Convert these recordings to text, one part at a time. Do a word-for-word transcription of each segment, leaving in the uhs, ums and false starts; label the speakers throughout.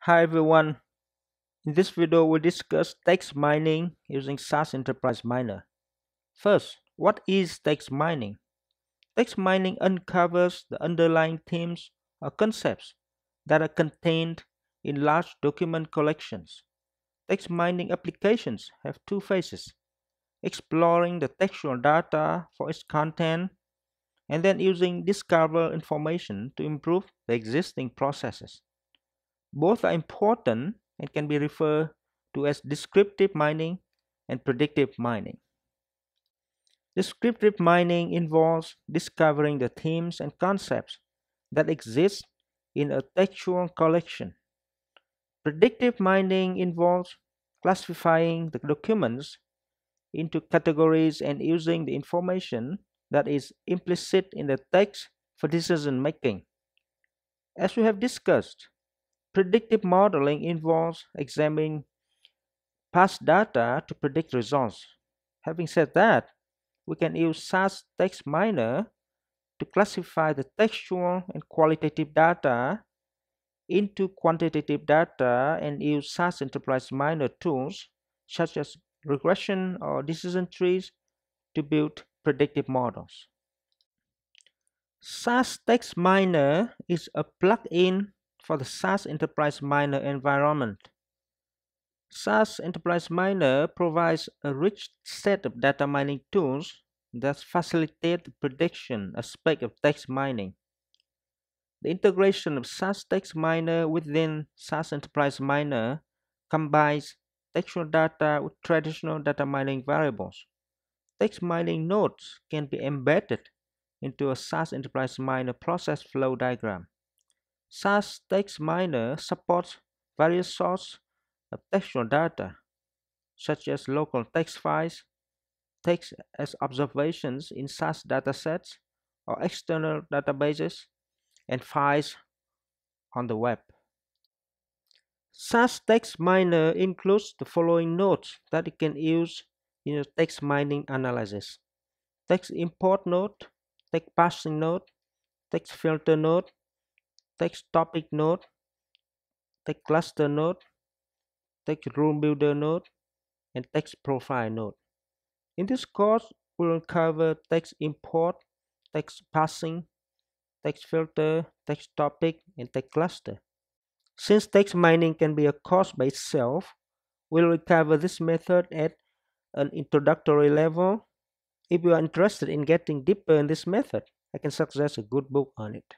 Speaker 1: Hi everyone, in this video we'll discuss text mining using S A S Enterprise Miner. First, what is text mining? Text mining uncovers the underlying themes or concepts that are contained in large document collections. Text mining applications have two phases: exploring the textual data for its content and then using discovered information to improve the existing processes. Both are important and can be referred to as descriptive mining and predictive mining. Descriptive mining involves discovering the themes and concepts that exist in a textual collection. Predictive mining involves classifying the documents into categories and using the information that is implicit in the text for decision making. As we have discussed, predictive modeling involves examining past data to predict results. Having said that, we can use S A S TextMiner to classify the textual and qualitative data into quantitative data and use S A S Enterprise Miner tools such as regression or decision trees to build predictive models. S A S TextMiner is a plugin for the S A S Enterprise Miner environment. S A S Enterprise Miner provides a rich set of data mining tools that facilitate the prediction aspect of text mining. The integration of S A S Text Miner within S A S Enterprise Miner combines textual data with traditional data mining variables. Text mining nodes can be embedded into a S A S Enterprise Miner process flow diagram. S A S Text Miner supports various sources of textual data, such as local text files, text as observations in S A S datasets or external databases, and files on the web. S A S Text Miner includes the following nodes that you can use in your text mining analysis: text import node, text parsing node, text filter node, text topic node, text cluster node, text rule builder node, and text profile node. In this course, we will cover text import, text parsing, text filter, text topic, and text cluster. Since text mining can be a course by itself, we'll cover this method at an introductory level. If you are interested in getting deeper in this method, I can suggest a good book on it.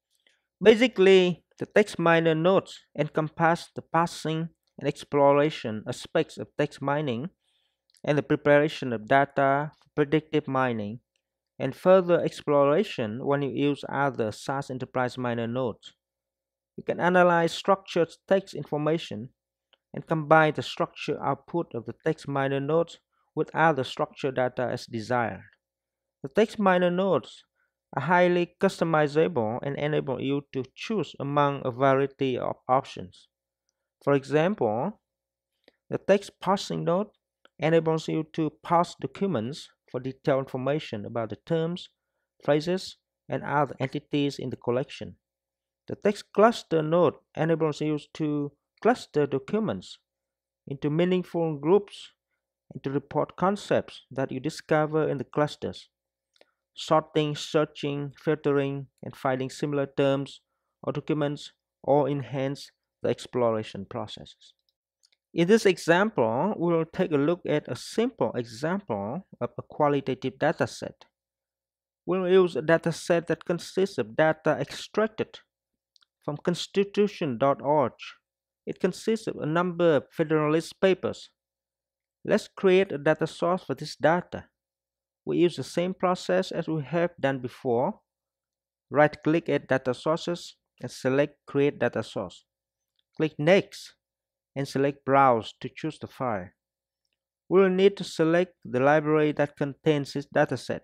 Speaker 1: Basically, the text miner nodes encompass the parsing and exploration aspects of text mining and the preparation of data for predictive mining and further exploration when you use other S A S Enterprise Miner nodes. You can analyze structured text information and combine the structure output of the text miner nodes with other structured data as desired. The text miner nodes are highly customizable and enable you to choose among a variety of options. For example, the text parsing node enables you to parse documents for detailed information about the terms, phrases, and other entities in the collection. The text cluster node enables you to cluster documents into meaningful groups and to report concepts that you discover in the clusters. Sorting, searching, filtering, and finding similar terms or documents all enhance the exploration processes. In this example, we will take a look at a simple example of a qualitative dataset. We'll use a dataset that consists of data extracted from constitution dot org. It consists of a number of Federalist Papers. Let's create a data source for this data. We use the same process as we have done before. Right-click at Data Sources and select Create Data Source. Click Next and select Browse to choose the file. We will need to select the library that contains this dataset.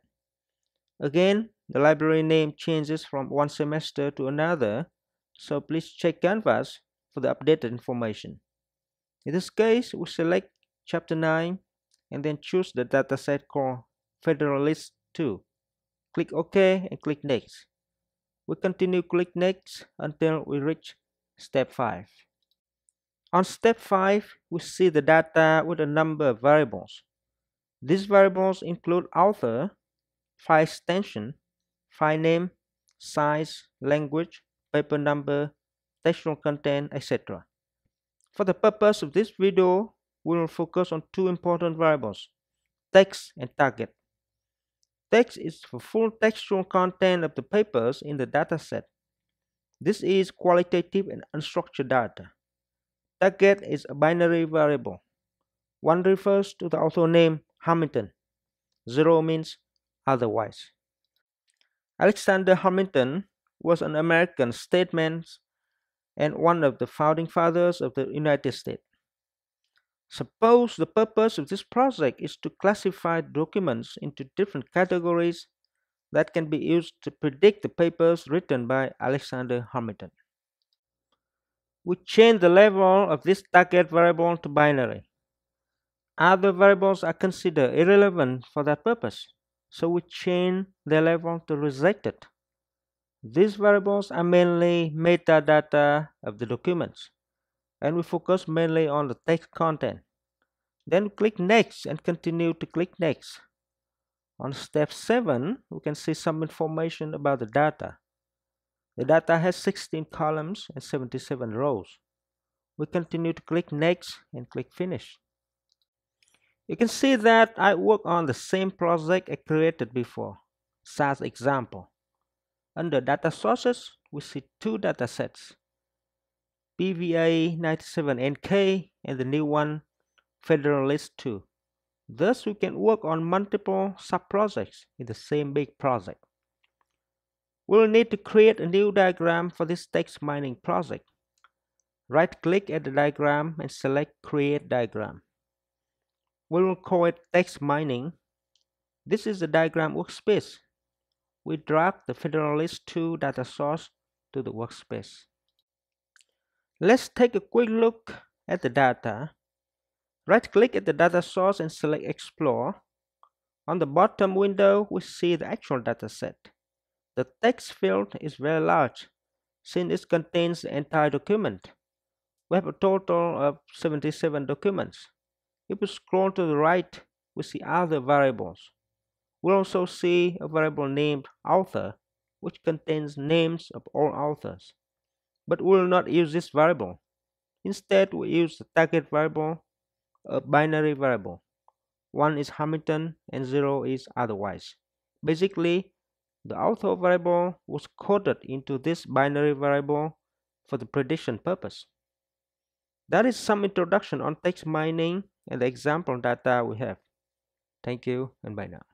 Speaker 1: Again, the library name changes from one semester to another, so please check Canvas for the updated information. In this case, we select Chapter nine and then choose the dataset called Federalist two. Click OK and click Next. We continue click Next until we reach Step five. On step five, we see the data with a number of variables. These variables include author, file extension, file name, size, language, paper number, textual content, et cetera. For the purpose of this video, we will focus on two important variables, text and target. Text is the full textual content of the papers in the dataset. This is qualitative and unstructured data. Target is a binary variable. One refers to the author name Hamilton. Zero means otherwise. Alexander Hamilton was an American statesman and one of the founding fathers of the United States. Suppose the purpose of this project is to classify documents into different categories that can be used to predict the papers written by Alexander Hamilton. We change the level of this target variable to binary. Other variables are considered irrelevant for that purpose, so we change their level to rejected. These variables are mainly metadata of the documents, and we focus mainly on the text content. Then we click Next and continue to click Next. On step seven, we can see some information about the data. The data has sixteen columns and seventy-seven rows. We continue to click Next and click Finish. You can see that I work on the same project I created before, S A T example. Under Data Sources, we see two datasets, P V A ninety-seven N K and the new one, Federalist two. Thus, we can work on multiple sub-projects in the same big project. We'll need to create a new diagram for this text mining project. Right-click at the diagram and select Create Diagram. We will call it Text Mining. This is the diagram workspace. We drag the Federalist two data source to the workspace. Let's take a quick look at the data. Right-click at the data source and select Explore. On the bottom window, we see the actual dataset. The text field is very large, since it contains the entire document. We have a total of seventy-seven documents. If we scroll to the right, we see other variables. We also see a variable named Author, which contains names of all authors. But we will not use this variable. Instead, we use the target variable, a binary variable. One is Hamilton and zero is otherwise. Basically, the author variable was coded into this binary variable for the prediction purpose. That is some introduction on text mining and the example data we have. Thank you and bye now.